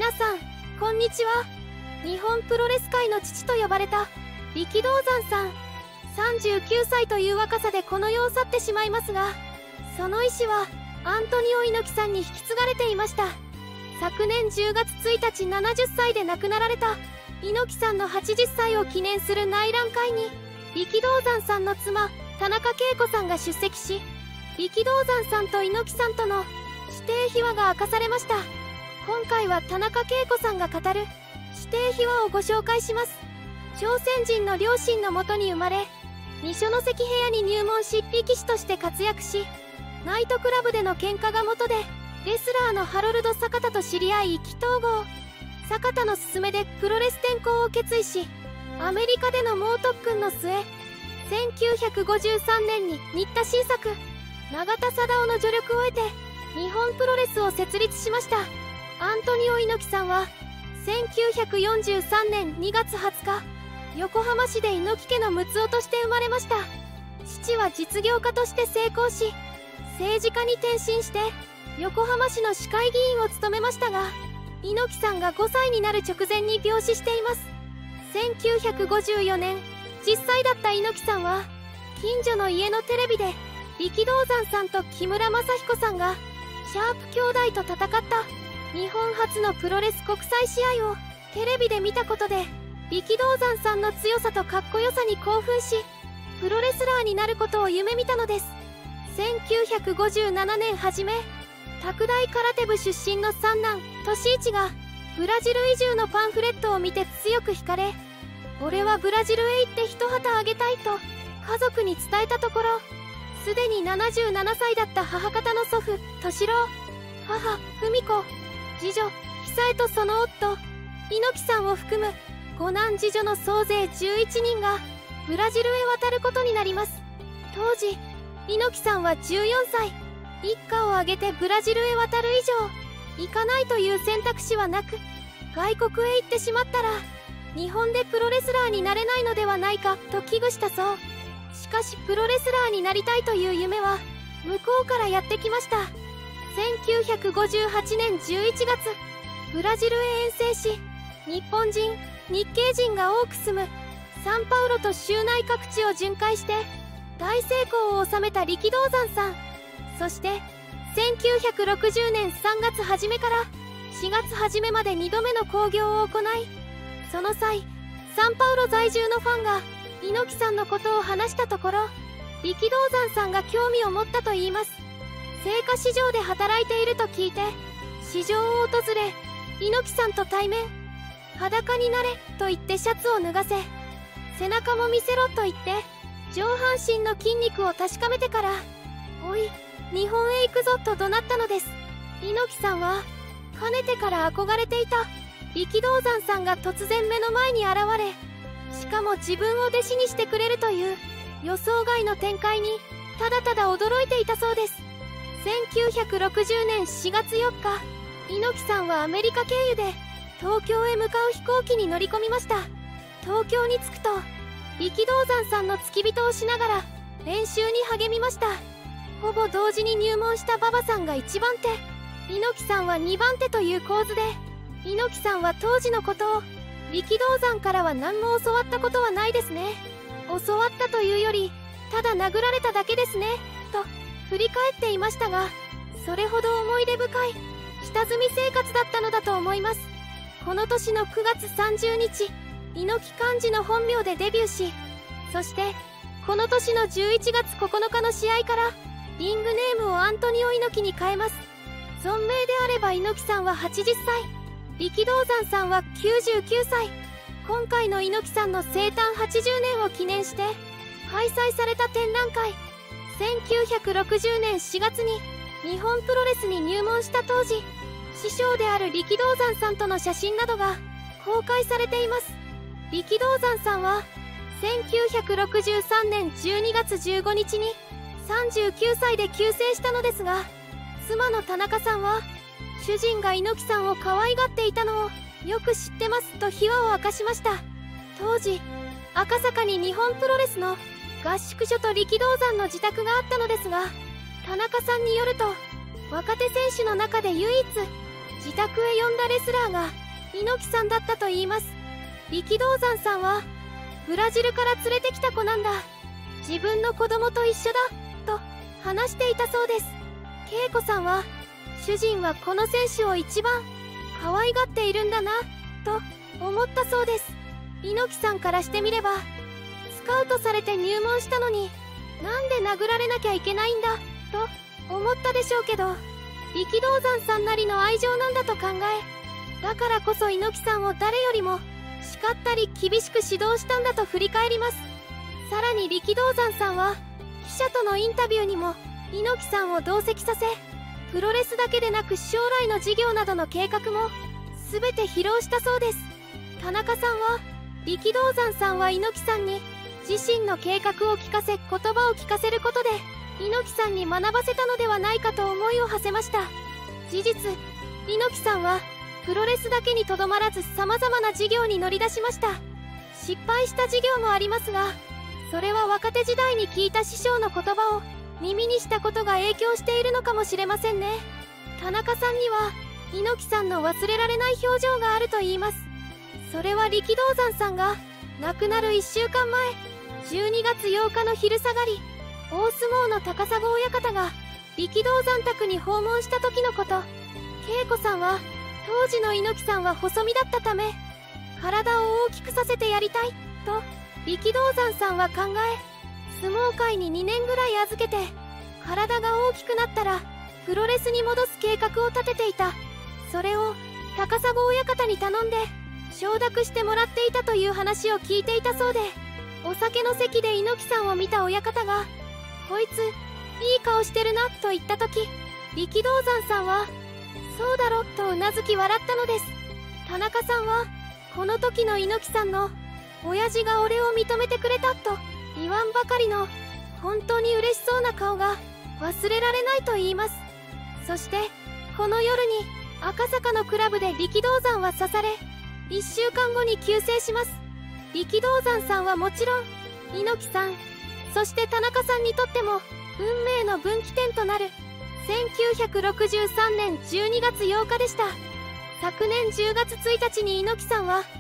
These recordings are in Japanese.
皆さんこんにちは。日本プロレス界の父と呼ばれた力道山さん、39歳という若さでこの世を去ってしまいますが、その意志はアントニオ猪木さんに引き継がれていました。昨年10月1日70歳で亡くなられた猪木さんの80歳を記念する内覧会に力道山さんの妻田中恵子さんが出席し、力道山さんと猪木さんとの師弟秘話が明かされました。今回は田中恵子さんが語る師弟秘話をご紹介します。朝鮮人の両親のもとに生まれ、二所ノ関部屋に入門し力士として活躍し、ナイトクラブでの喧嘩が元でレスラーのハロルド坂田と知り合い意気投合。坂田の勧めでプロレス転向を決意し、アメリカでの猛特訓の末、1953年に新田新作永田貞夫の助力を得て日本プロレスを設立しました。アントニオ猪木さんは1943年2月20日、横浜市で猪木家の睦夫として生まれました。父は実業家として成功し、政治家に転身して横浜市の市会議員を務めましたが、猪木さんが5歳になる直前に病死しています。1954年、10歳だった猪木さんは近所の家のテレビで力道山さんと木村正彦さんがシャープ兄弟と戦った日本初のプロレス国際試合をテレビで見たことで、力道山さんの強さとかっこよさに興奮し、プロレスラーになることを夢見たのです。1957年初め、拓大空手部出身の三男俊一がブラジル移住のパンフレットを見て強く惹かれ、俺はブラジルへ行って一旗あげたいと家族に伝えたところ、すでに77歳だった母方の祖父敏郎、母文子、次女久江とその夫猪木さんを含む五男次女の総勢11人がブラジルへ渡ることになります。当時猪木さんは14歳。一家を挙げてブラジルへ渡る以上行かないという選択肢はなく、外国へ行ってしまったら日本でプロレスラーになれないのではないかと危惧したそう。しかしプロレスラーになりたいという夢は向こうからやってきました。1958年11月、ブラジルへ遠征し、日本人、日系人が多く住むサンパウロと州内各地を巡回して大成功を収めた力道山さん。そして1960年3月初めから4月初めまで2度目の興行を行い、その際サンパウロ在住のファンが猪木さんのことを話したところ、力道山さんが興味を持ったといいます。青果市場で働いていると聞いて市場を訪れ、猪木さんと対面。裸になれと言ってシャツを脱がせ、背中も見せろと言って上半身の筋肉を確かめてから、おい日本へ行くぞと怒鳴ったのです。猪木さんはかねてから憧れていた力道山さんが突然目の前に現れ、しかも自分を弟子にしてくれるという予想外の展開にただただ驚いていたそうです。1960年4月4日、猪木さんはアメリカ経由で東京へ向かう飛行機に乗り込みました。東京に着くと力道山さんの付き人をしながら練習に励みました。ほぼ同時に入門した馬場さんが1番手、猪木さんは2番手という構図で、猪木さんは当時のことを力道山からは何も教わったことはないですね、教わったというよりただ殴られただけですねと振り返っていましたが、それほど思い出深い下積み生活だったのだと思います。この年の9月30日、猪木寛治の本名でデビューし、そしてこの年の11月9日の試合からリングネームをアントニオ猪木に変えます。存命であれば猪木さんは80歳、力道山さんは99歳。今回の猪木さんの生誕80年を記念して開催された展覧会、1960年4月に日本プロレスに入門した当時、師匠である力道山さんとの写真などが公開されています。力道山さんは1963年12月15日に39歳で急逝したのですが、妻の田中さんは主人が猪木さんを可愛がっていたのをよく知ってますと秘話を明かしました。当時赤坂に日本プロレスの合宿所と力道山の自宅があったのですが、田中さんによると若手選手の中で唯一自宅へ呼んだレスラーが猪木さんだったと言います。力道山さんはブラジルから連れてきた子なんだ、自分の子供と一緒だと話していたそうです。恵子さんは主人はこの選手を一番可愛がっているんだなと思ったそうです。猪木さんからしてみればスカウトされて入門したのになんで殴られなきゃいけないんだと思ったでしょうけど、力道山さんなりの愛情なんだと考え、だからこそ猪木さんを誰よりも叱ったり厳しく指導したんだと振り返ります。さらに力道山さんは記者とのインタビューにも猪木さんを同席させ、プロレスだけでなく将来の事業などの計画も全て披露したそうです。田中さんは力道山さんは猪木さんに自身の計画を聞かせ、言葉を聞かせることで猪木さんに学ばせたのではないかと思いを馳せました。事実、猪木さんはプロレスだけにとどまらず様々な事業に乗り出しました。失敗した事業もありますが、それは若手時代に聞いた師匠の言葉を耳にしたことが影響しているのかもしれませんね。田中さんには猪木さんの忘れられない表情があると言います。それは力道山さんが亡くなる1週間前、12月8日の昼下がり、大相撲の高砂親方が力道山宅に訪問した時のこと。恵子さんは当時の猪木さんは細身だったため体を大きくさせてやりたいと力道山さんは考え、相撲界に2年ぐらい預けて体が大きくなったらプロレスに戻す計画を立てていた。それを高砂親方に頼んで承諾してもらっていたという話を聞いていたそうで、お酒の席で猪木さんを見た親方が「こいついい顔してるな」と言った時、力道山さんは「そうだろ」とうなずき笑ったのです。田中さんはこの時の猪木さんの「親父が俺を認めてくれた」と言わんばかりの本当に嬉しそうな顔が忘れられないと言います。そしてこの夜に赤坂のクラブで力道山は刺され、1週間後に急逝します。力道山さんはもちろん猪木さん、そして田中さんにとっても運命の分岐点となる1963年12月8日でした。昨年10月1日に猪木さんは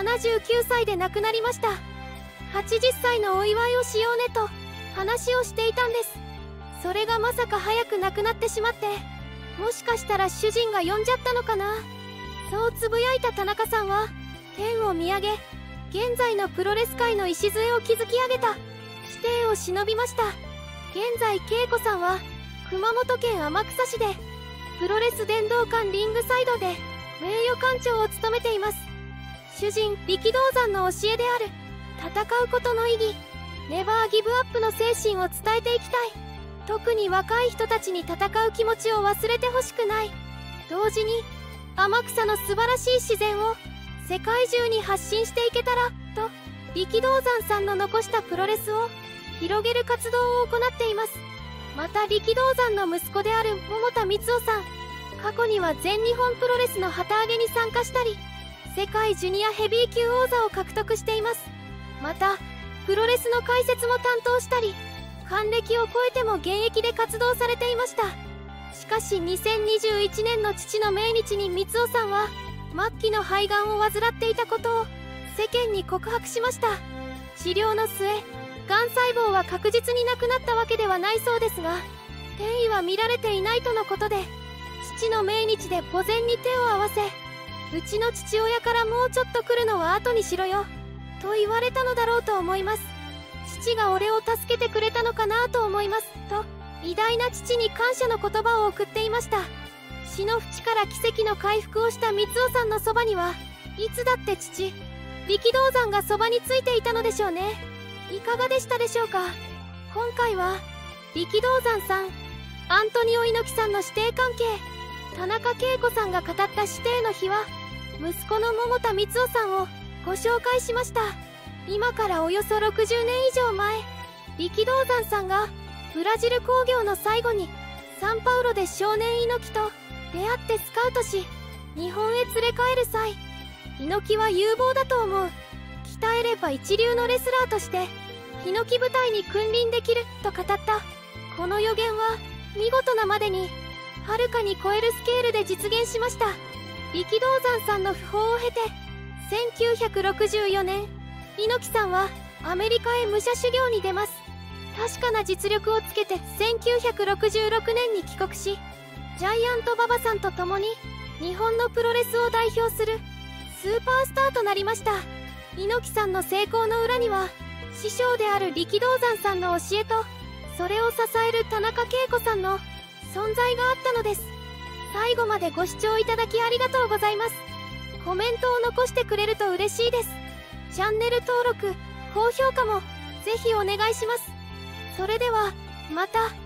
79歳で亡くなりました。80歳のお祝いをしようねと話をしていたんです。それがまさか早く亡くなってしまって、もしかしたら主人が呼んじゃったのかな、そうつぶやいた田中さんは天を見上げ、現在のプロレス界の礎を築き上げた師弟を忍びました。現在恵子さんは熊本県天草市でプロレス電動館リングサイドで名誉館長を務めています。主人力道山の教えである戦うことの意義、ネバーギブアップの精神を伝えていきたい。特に若い人たちに戦う気持ちを忘れてほしくない。同時に天草の素晴らしい自然を世界中に発信していけたらと、力道山さんの残したプロレスを広げる活動を行っています。また力道山の息子である桃田光雄さん、過去には全日本プロレスの旗揚げに参加したり、世界ジュニアヘビー級王座を獲得しています。またプロレスの解説も担当したり、還暦を超えても現役で活動されていました。しかし2021年の父の命日に光雄さんは末期の肺がんを患っていたことを世間に告白しました。治療の末、がん細胞は確実になくなったわけではないそうですが、転移は見られていないとのことで、父の命日で墓前に手を合わせ、うちの父親からもうちょっと来るのは後にしろよと言われたのだろうと思います。父が俺を助けてくれたのかなと思いますと、偉大な父に感謝の言葉を送っていました。死の淵から奇跡の回復をした光雄さんのそばには、いつだって父力道山がそばについていたのでしょうね。いかがでしたでしょうか。今回は力道山さん、アントニオ猪木さんの師弟関係、田中恵子さんが語った師弟の秘話、息子の桃田光雄さんをご紹介しました。今からおよそ60年以上前、力道山さんがブラジル興行の最後にサンパウロで少年猪木と出会ってスカウトし、日本へ連れ帰る際、猪木は有望だと思う、鍛えれば一流のレスラーとして猪木部隊に君臨できると語った。この予言は見事なまでにはるかに超えるスケールで実現しました。 力道山さんの訃報を経て1964年猪木さんはアメリカへ武者修行に出ます。確かな実力をつけて1966年に帰国し、ジャイアント馬場さんと共に日本のプロレスを代表するスーパースターとなりました。猪木さんの成功の裏には師匠である力道山さんの教えと、それを支える田中恵子さんの存在があったのです。最後までご視聴いただきありがとうございます。コメントを残してくれると嬉しいです。チャンネル登録、高評価もぜひお願いします。それではまた。